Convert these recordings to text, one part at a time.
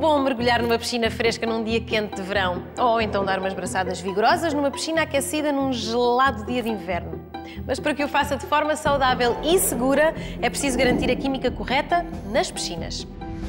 bom mergulhar numa piscina fresca num dia quente de verão, ou então dar umas braçadas vigorosas numa piscina aquecida num gelado dia de inverno. Mas para que o faça de forma saudável e segura, é preciso garantir a química correta nas piscinas.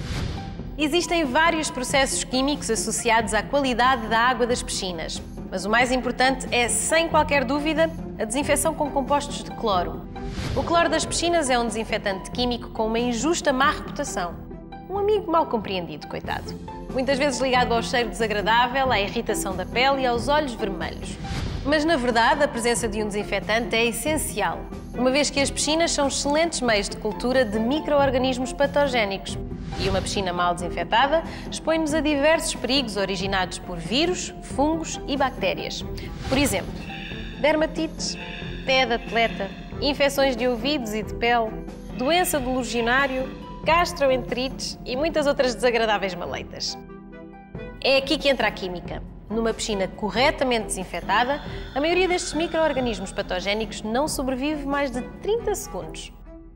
Existem vários processos químicos associados à qualidade da água das piscinas, mas o mais importante é, sem qualquer dúvida, a desinfecção com compostos de cloro. O cloro das piscinas é um desinfetante químico com uma injusta má reputação. Um amigo mal compreendido, coitado. Muitas vezes ligado ao cheiro desagradável, à irritação da pele e aos olhos vermelhos. Mas, na verdade, a presença de um desinfetante é essencial, uma vez que as piscinas são excelentes meios de cultura de micro-organismos patogénicos. E uma piscina mal desinfetada expõe-nos a diversos perigos originados por vírus, fungos e bactérias. Por exemplo, dermatites, pé de atleta, infecções de ouvidos e de pele, doença do legionário, gastroenterites e muitas outras desagradáveis maleitas. É aqui que entra a química. Numa piscina corretamente desinfetada, a maioria destes micro-organismos patogénicos não sobrevive mais de 30 segundos.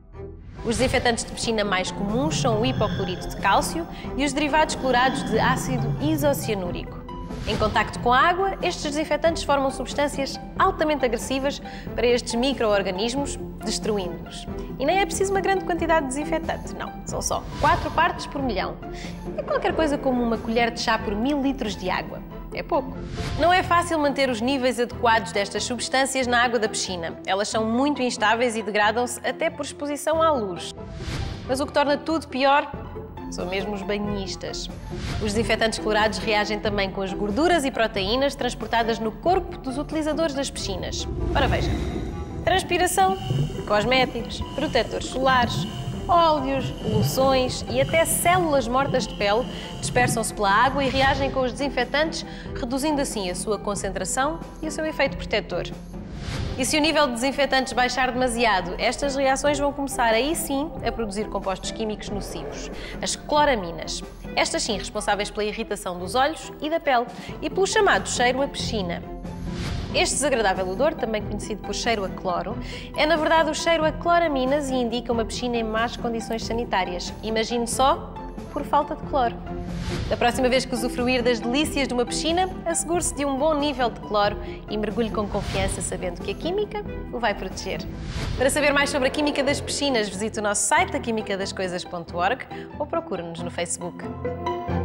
Os desinfetantes de piscina mais comuns são o hipoclorito de cálcio e os derivados clorados de ácido isocianúrico. Em contacto com a água, estes desinfetantes formam substâncias altamente agressivas para estes micro-organismos, destruindo-os. E nem é preciso uma grande quantidade de desinfetante, não. São só 4 partes por milhão. É qualquer coisa como uma colher de chá por 1000 litros de água. É pouco. Não é fácil manter os níveis adequados destas substâncias na água da piscina. Elas são muito instáveis e degradam-se até por exposição à luz. Mas o que torna tudo pior são mesmo os banhistas. Os desinfetantes clorados reagem também com as gorduras e proteínas transportadas no corpo dos utilizadores das piscinas. Ora veja, transpiração, cosméticos, protetores solares, óleos, loções e até células mortas de pele dispersam-se pela água e reagem com os desinfetantes, reduzindo assim a sua concentração e o seu efeito protetor. E se o nível de desinfetantes baixar demasiado, estas reações vão começar aí sim a produzir compostos químicos nocivos, as cloraminas. Estas sim responsáveis pela irritação dos olhos e da pele e pelo chamado cheiro a piscina. Este desagradável odor, também conhecido por cheiro a cloro, é na verdade o cheiro a cloraminas e indica uma piscina em más condições sanitárias. Imagine só, por falta de cloro. Da próxima vez que usufruir das delícias de uma piscina, assegure-se de um bom nível de cloro e mergulhe com confiança sabendo que a química o vai proteger. Para saber mais sobre a química das piscinas, visite o nosso site, aquimicadascoisas.org ou procure-nos no Facebook.